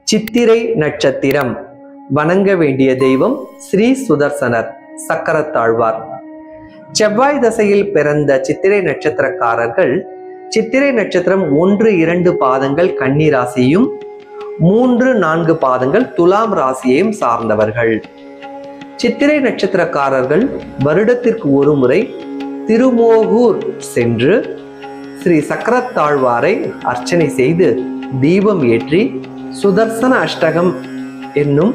சித்திரை நட்சத்திரம். வணங்க வேண்டிய தெய்வம் ஸ்ரீ சுதர்சனர் சக்கரத்தாழ்வார். செவ்வாய் தசையில் பிறந்த சித்திரை நட்சத்திரக்காரர்கள் சித்திரை நட்சத்திரம் 1-2 பாதங்கள் கன்னி ராசியும் 3-4 பாதங்கள் துலாம் ராசியையும் சார்ந்தவர்கள். சித்திரை நட்சத்திரக்காரர்கள் வருடத்திற்கு ஒரு முறை திருமோகூர் சென்று ஸ்ரீ சக்கரத்தாழ்வாரை அர்ச்சனை செய்து தீபம் ஏற்றி சுதர்சன அஷ்டகம் என்னும்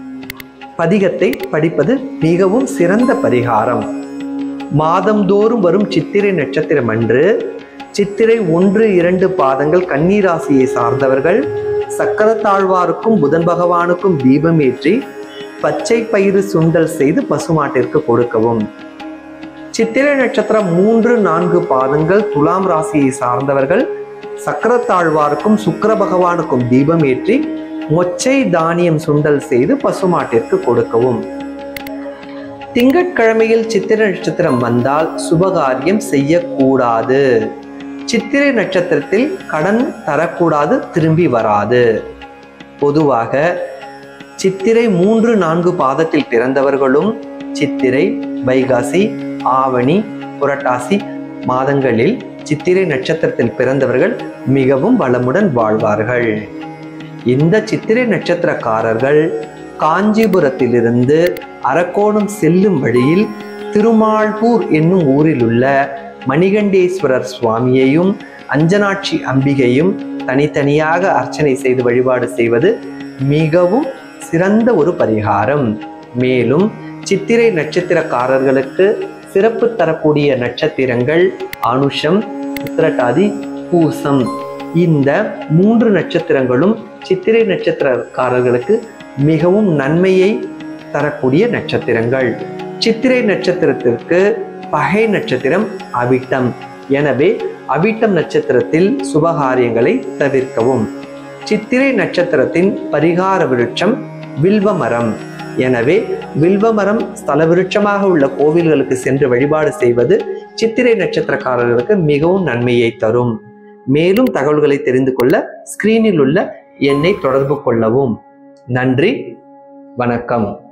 பதிகத்தை படிப்பது மிகவும் சிறந்த பரிகாரம். மாதந்தோறும் வரும் சித்திரை நட்சத்திரம் அன்று சித்திரை 1-2 பாதங்கள் கன்னி ராசியை சார்ந்தவர்கள் சக்கரத்தாழ்வாருக்கும் புதன் பகவானுக்கும் தீபம் ஏற்றி பச்சை பயிறு சுண்டல் செய்து பசுமாட்டிற்கு கொடுக்கவும். சித்திரை நட்சத்திரம் 3-4 பாதங்கள் துலாம் ராசியை சார்ந்தவர்கள் சக்கரத்தாழ்வாருக்கும் சுக்கிர பகவானுக்கும் தீபம் ஏற்றி மொச்சை தானியம் சுண்டல் செய்து பசுமாட்டிற்கு கொடுக்கவும். திங்கட்கிழமையில் சித்திரை நட்சத்திரம் வந்தால் சுபகாரியம் செய்யக்கூடாது. சித்திரை நட்சத்திரத்தில் கடன் தரக்கூடாது, திரும்பி வராது. பொதுவாக சித்திரை 3-4 பாதத்தில் பிறந்தவர்களும் சித்திரை, வைகாசி, ஆவணி, புரட்டாசி மாதங்களில் சித்திரை நட்சத்திரத்தில் பிறந்தவர்கள் மிகவும் வளமுடன் வாழ்வார்கள். இந்த சித்திரை நட்சத்திரக்காரர்கள் காஞ்சிபுரத்திலிருந்து அரக்கோணம் செல்லும் வழியில் திருமால்பூர் என்னும் ஊரில் உள்ள மணிகண்டேஸ்வரர் சுவாமியையும் அஞ்சனாட்சி அம்பிகையும் தனித்தனியாக அர்ச்சனை செய்து வழிபாடு செய்வது மிகவும் சிறந்த ஒரு பரிகாரம். மேலும் சித்திரை நட்சத்திரக்காரர்களுக்கு சிறப்பு தரக்கூடிய நட்சத்திரங்கள் அனுஷம், உத்திரட்டாதி, பூசம். இந்த 3 நட்சத்திரங்களும் சித்திரை நட்சத்திரக்காரர்களுக்கு மிகவும் நன்மையை தரக்கூடிய நட்சத்திரங்கள். சித்திரை நட்சத்திரத்திற்கு பகை நட்சத்திரம் அவிட்டம். எனவே அவிட்டம் நட்சத்திரத்தில் சுபகாரியங்களை தவிர்க்கவும். சித்திரை நட்சத்திரத்தின் பரிகார விருட்சம் வில்வமரம். எனவே வில்வமரம் ஸ்தல விருட்சமாக உள்ள கோவில்களுக்கு சென்று வழிபாடு செய்வது சித்திரை நட்சத்திரக்காரர்களுக்கு மிகவும் நன்மையை தரும். மேலும் தகவல்களை தெரிந்து கொள்ள ஸ்கிரீனில் உள்ள எண்ணை தொடர்பு கொள்ளவும். நன்றி, வணக்கம்.